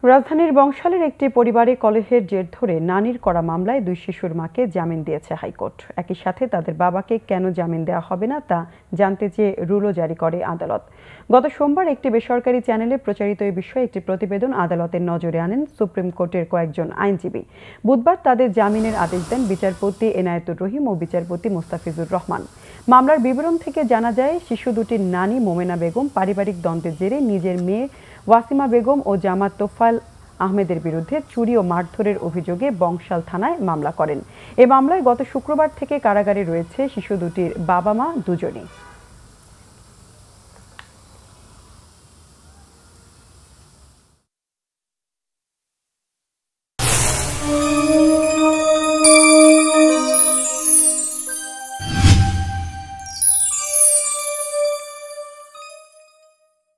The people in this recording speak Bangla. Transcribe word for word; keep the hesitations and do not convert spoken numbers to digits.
রাজধানীর বংশালের একটি পরিবারে কলহের জের ধরে নানির করা মামলায় দুই শিশুর মাকে জামিন দিয়েছে হাইকোর্ট। একই সাথে তাদের বাবাকে কেন জামিন দেওয়া হবে না তা জানতে চেয়ে রুলও জারি করে আদালত। গত সোমবার একটি বেসরকারি চ্যানেলে প্রচারিত এই বিষয়ে একটি প্রতিবেদন আদালতের নজরে আনেন সুপ্রিম কোর্টের কয়েকজন আইনজীবী। বুধবার তাদের জামিনের আদেশ দেন বিচারপতি এনায়েতুর রহিম ও বিচারপতি মোস্তাফিজুর রহমান। মামলার বিবরণ থেকে জানা যায়, শিশু দুটির নানি মোমেনা বেগম পারিবারিক দ্বন্দ্বের জেরে নিজের মেয়ে ওয়াসিমা বেগম ও জামাত তোফায়েল আহমেদের বিরুদ্ধে চুরি ও মারধরের অভিযোগে বংশাল থানায় মামলা করেন। এ মামলায় গত শুক্রবার থেকে কারাগারে রয়েছে শিশু দুটির বাবা মা দুজনেই।